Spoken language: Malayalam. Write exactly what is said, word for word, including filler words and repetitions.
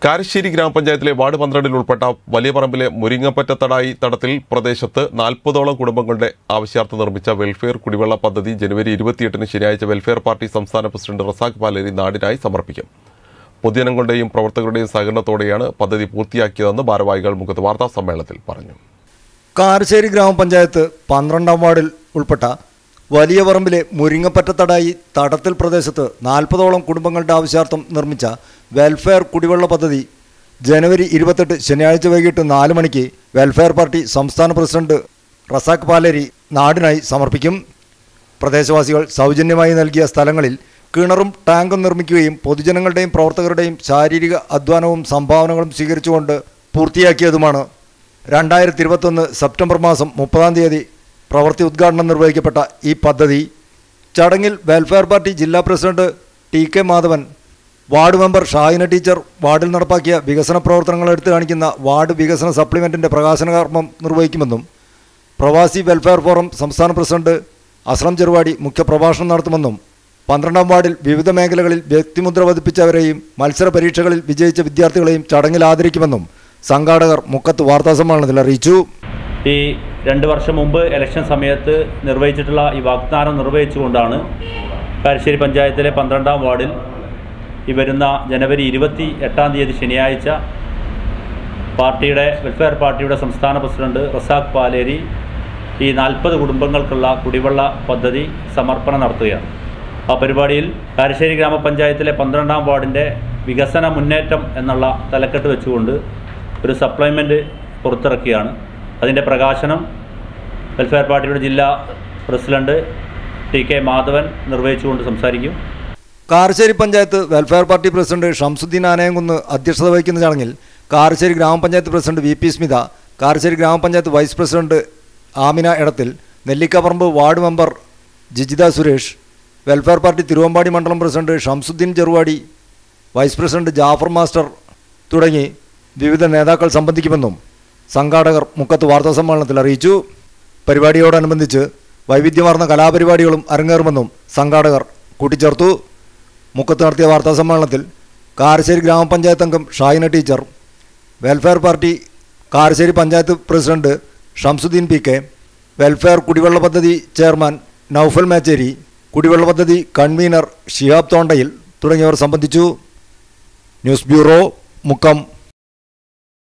കാരശ്ശേരി ഗ്രാമപഞ്ചായത്തിലെ വാർഡ് പന്ത്രണ്ടിൽ ഉൾപ്പെട്ട വലിയ പറമ്പിലെ മുരിങ്ങപ്പറ്റത്തടായി തടത്തിൽ പ്രദേശത്ത് നാൽപ്പതോളം കുടുംബങ്ങളുടെ ആവശ്യാർത്ഥം നിർമ്മിച്ച വെൽഫെയർ കുടിവെള്ള പദ്ധതി ജനുവരി ഇരുപത്തിയെട്ടിന് ശനിയാഴ്ച വെൽഫെയർ പാർട്ടി സംസ്ഥാന പ്രസിഡന്റ് റസാഖ് പാലേരി നാടിനായി സമർപ്പിക്കും. പൊതുജനങ്ങളുടെയും പ്രവർത്തകരുടെയും സഹകരണത്തോടെയാണ് പദ്ധതി പൂർത്തിയാക്കിയതെന്ന് ഭാരവാഹികൾ മുഖത്ത് വാർത്താ സമ്മേളനത്തിൽ പറഞ്ഞു. കാരശ്ശേരി ഗ്രാമപഞ്ചായത്ത് പന്ത്രണ്ടാം വാർഡിൽ ഉൾപ്പെട്ട വലിയ പറമ്പിലെ മുരിങ്ങപ്പറ്റത്തടായി തടത്തിൽ പ്രദേശത്ത് നാൽപ്പതോളം കുടുംബങ്ങളുടെ ആവശ്യാർത്ഥം നിർമ്മിച്ച വെൽഫെയർ കുടിവെള്ള പദ്ധതി ജനുവരി ഇരുപത്തെട്ട് ശനിയാഴ്ച വൈകിട്ട് നാല് മണിക്ക് വെൽഫെയർ പാർട്ടി സംസ്ഥാന പ്രസിഡന്റ് റസാഖ് പാലേരി നാടിനായി സമർപ്പിക്കും. പ്രദേശവാസികൾ സൗജന്യമായി നൽകിയ സ്ഥലങ്ങളിൽ കിണറും ടാങ്കും നിർമ്മിക്കുകയും പൊതുജനങ്ങളുടെയും പ്രവർത്തകരുടെയും ശാരീരിക അധ്വാനവും സംഭാവനകളും സ്വീകരിച്ചുകൊണ്ട് പൂർത്തിയാക്കിയതുമാണ്. രണ്ടായിരത്തി ഇരുപത്തൊന്ന് സെപ്റ്റംബർ മാസം മുപ്പതാം തീയതി പ്രവൃത്തി ഉദ്ഘാടനം നിർവഹിക്കപ്പെട്ട ഈ പദ്ധതി ചടങ്ങിൽ വെൽഫെയർ പാർട്ടി ജില്ലാ president T K Madhavan, ward member Shahina teacher വാർഡിൽ നടപ്പാക്കിയ വികസന പ്രവർത്തനങ്ങൾ എടുത്തു കാണിക്കുന്ന വാർഡ് വികസന സപ്ലിമെൻറ്റിൻ്റെ പ്രകാശന കർമ്മം നിർവഹിക്കുമെന്നും പ്രവാസി വെൽഫെയർ ഫോറം സംസ്ഥാന പ്രസിഡന്റ് അസ്ലം ചെറുവാടി മുഖ്യപ്രഭാഷണം നടത്തുമെന്നും പന്ത്രണ്ടാം വാർഡിൽ വിവിധ മേഖലകളിൽ വ്യക്തിമുദ്ര പതിപ്പിച്ചവരെയും മത്സര പരീക്ഷകളിൽ വിജയിച്ച വിദ്യാർത്ഥികളെയും ചടങ്ങിൽ ആദരിക്കുമെന്നും സംഘാടകർ മുക്കത്ത് വാർത്താസമ്മേളനത്തിൽ അറിയിച്ചു. ഈ രണ്ട് വർഷം മുമ്പ് ഇലക്ഷൻ സമയത്ത് നിർവഹിച്ചിട്ടുള്ള ഈ വാഗ്ദാനം നിർവഹിച്ചുകൊണ്ടാണ് കാരശ്ശേരി പഞ്ചായത്തിലെ പന്ത്രണ്ടാം വാർഡിൽ ഈ വരുന്ന ജനുവരി ഇരുപത്തി എട്ടാം തീയതി ശനിയാഴ്ച പാർട്ടിയുടെ വെൽഫെയർ പാർട്ടിയുടെ സംസ്ഥാന പ്രസിഡന്റ് റസാഖ് പാലേരി ഈ നാൽപ്പത് കുടുംബങ്ങൾക്കുള്ള കുടിവെള്ള പദ്ധതി സമർപ്പണം നടത്തുകയാണ്. ആ പരിപാടിയിൽ കാരശ്ശേരി ഗ്രാമപഞ്ചായത്തിലെ പന്ത്രണ്ടാം വാർഡിൻ്റെ വികസന മുന്നേറ്റം എന്നുള്ള തലക്കെട്ട് വെച്ചുകൊണ്ട് ഒരു സപ്ലിമെൻ്റ് പുറത്തിറക്കിയാണ്. അതിൻ്റെ പ്രകാശനം വെൽഫെയർ പാർട്ടിയുടെ ജില്ലാ പ്രസിഡന്റ് ടി കെ മാധവൻ നിർവഹിച്ചുകൊണ്ട് സംസാരിക്കും. Karassery panchayat Welfare Party president Shamsuddin Anayamkunnu അധ്യക്ഷത വഹിക്കുന്ന ചടങ്ങിൽ Karassery gramapanchayat president V P Smitha, Karassery gramapanchayat vice president Amina Edathil, Nellikkaparamba ward member Jijitha Suresh, Welfare Party Thiruvambadi മണ്ഡലം president Shamsuddin Cheruvadi, vice president Jafar master തുടങ്ങി വിവിധ നേതാക്കൾ സംബന്ധിക്കുമെന്നും സംഘാടകർ മുക്കത്ത് വാർത്താസമ്മേളനത്തിൽ അറിയിച്ചു. പരിപാടിയോടനുബന്ധിച്ച് വൈവിധ്യമാർന്ന കലാപരിപാടികളും അരങ്ങേറുമെന്നും സംഘാടകർ കൂട്ടിച്ചേർത്തു. മുക്കത്ത് നടത്തിയ വാർത്താസമ്മേളനത്തിൽ കാരശ്ശേരി ഗ്രാമപഞ്ചായത്ത് അംഗം Shahina teacher, Welfare Party Karassery panchayat president Shamsuddin P K, Welfare കുടിവെള്ള പദ്ധതി ചെയർമാൻ നൌഫൽ മേച്ചേരി, കുടിവെള്ള പദ്ധതി കൺവീനർ ഷിഹാബ് തോണ്ടയിൽ തുടങ്ങിയവർ സംബന്ധിച്ചു. News bureau, Mukkam.